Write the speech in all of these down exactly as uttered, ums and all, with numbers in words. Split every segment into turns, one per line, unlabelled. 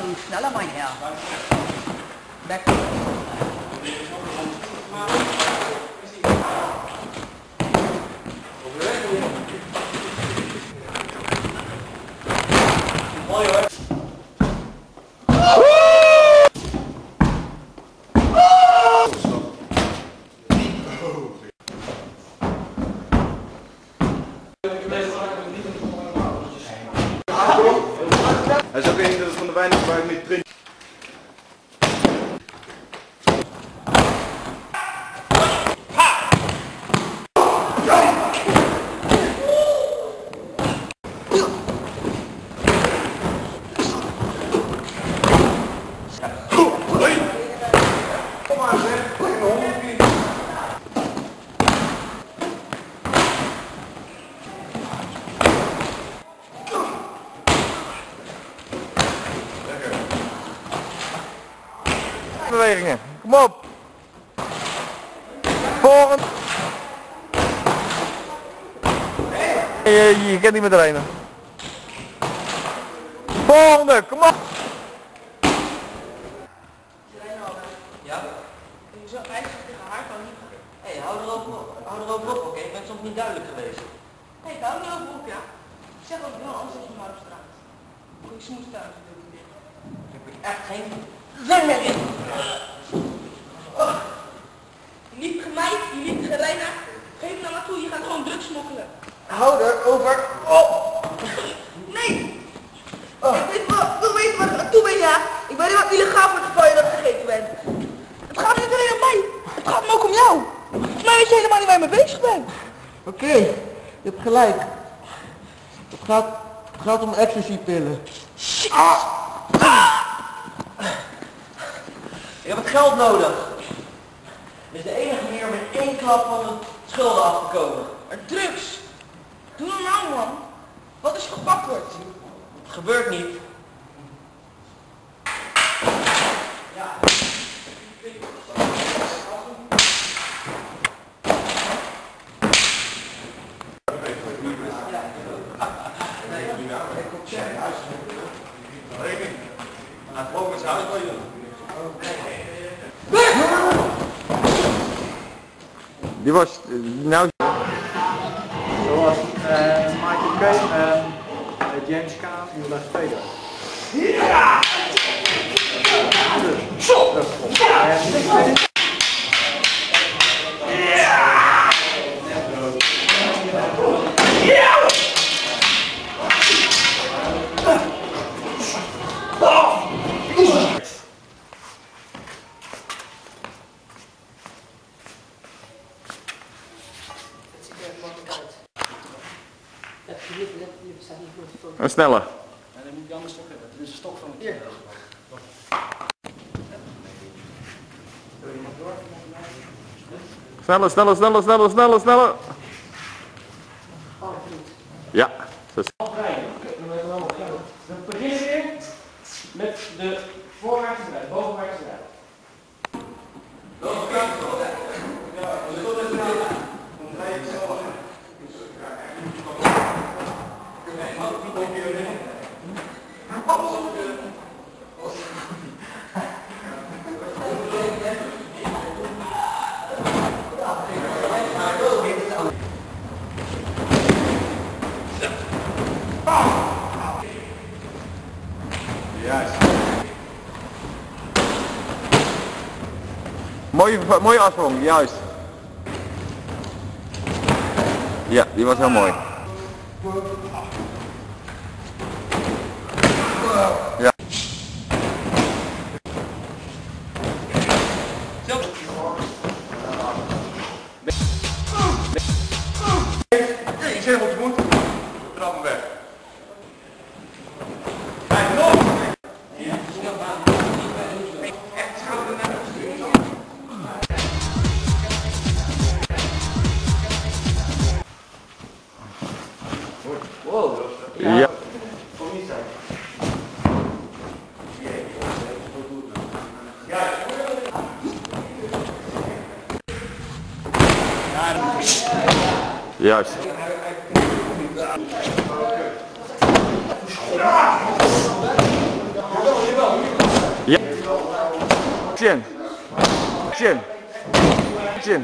doe sneller man, ja. Bek. Mooi hoor.
Hij is ook een van de weinigen waar ik mee train. Kom maar zeg, tegen de honderd.
Bewegingen, kom op! Volgende! Je, je, je kent niet meer trainen. Volgende, kom op!
Ja? Je zou eigenlijk tegen haar kan niet. Hé, hey, hou erover op, hou erover op, oké? Okay? Ik ben soms niet duidelijk geweest. Hé, hey, hou erover op, ja? Zeg ook wel, anders is je maar op straat. Ik smoes thuis natuurlijk. Daar heb ik echt geen zin meer in. Oh. Je liep gemeid, je liep gereina. Geef nou maar toe, je gaat gewoon drugs smokkelen.
Hou erover op!
Nee! Oh. Ik weet wel, ik wil weten wat er aan toe ben, ja? Ik weet niet wat illegaal voor het geval je dat vergeten bent. Het gaat niet alleen om mij, het gaat me ook om jou. Volgens mij weet je helemaal niet waar je mee bezig bent.
Oké, okay, je hebt gelijk. Het gaat, het gaat om ecstasy-pillen.
Ah. Ah. Ik heb het geld nodig. Dit is de enige manier om in één klap van de schulden af te komen. Maar drugs! Doe nou nou man. Wat als je gepakt wordt? Het gebeurt niet. Ja.
Die was nou.
Zoals uh, Michael Caine en uh, James Caan in Las Vegas. Ja! Zo! Dat is goed. Ja! Ja!
Een sneller.
En dan moet je anders stok hebben. Dit is een stok van een keer.
Sneller, sneller, sneller, sneller, sneller, sneller. Ja. Zo.
We beginnen weer met de voorwaartse draai, bovenwaartse draai.
Juist.
Mooie, mooie afsprong, juist. Ja, die was heel mooi. Ja.
Ik zeg wat je moet. Trap hem weg.
Wow.
Ja. Juist.
Jawel, jawel. Chin. Chin. Chin.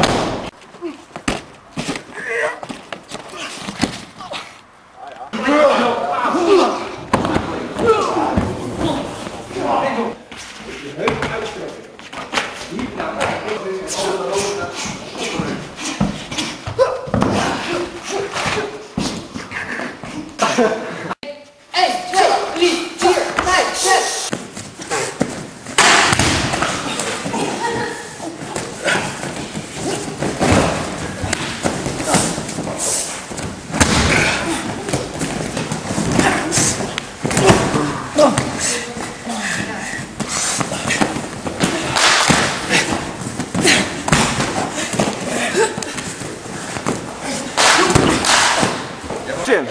Chin.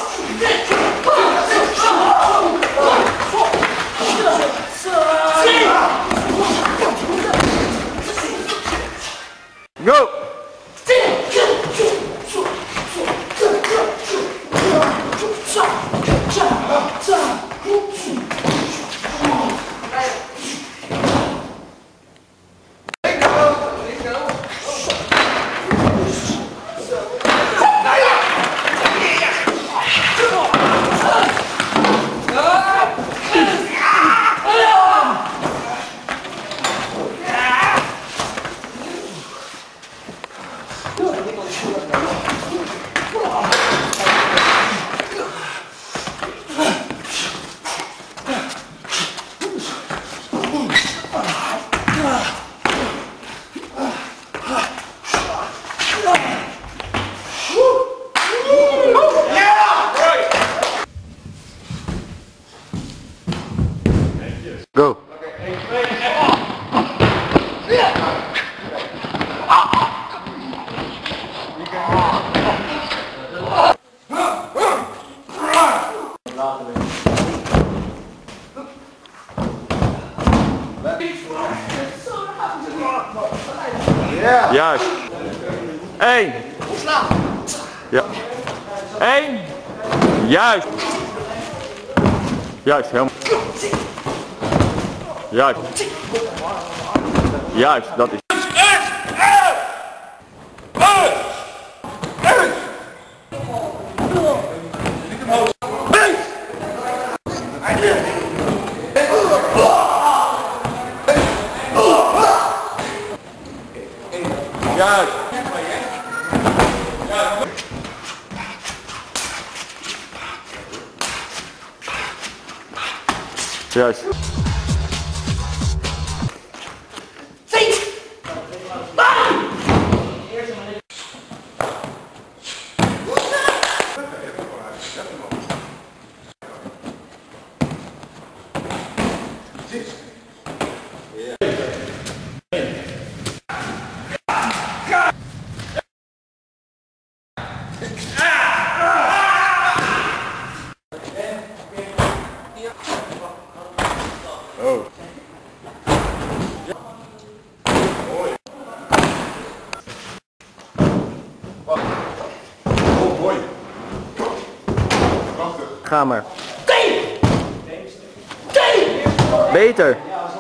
Go. Go.
Ja.
Juist. Eén. Ja. Eén. Juist. Juist, helemaal. Juist. Juist, dat is. Juist. Juist. Oh. Oh, mooi.
Ga maar. Beter.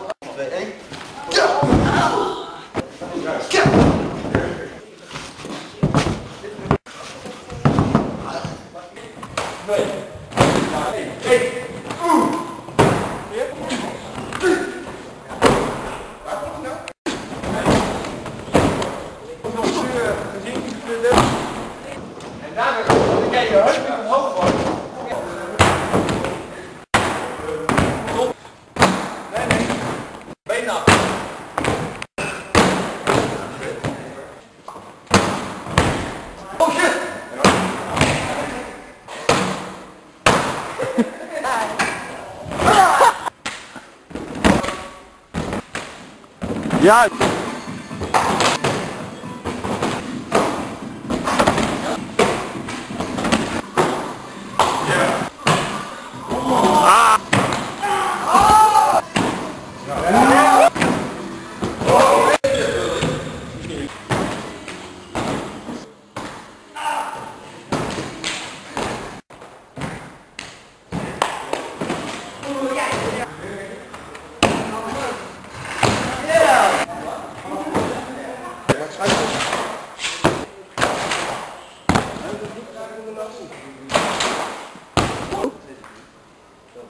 En daarna kijk je heup niet omhoog wordt. Nee, nee. Been af. Oh shit!
Ja.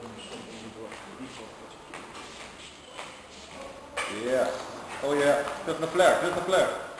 Yeah. Oh yeah. Terug naar Flair, terug naar Flair.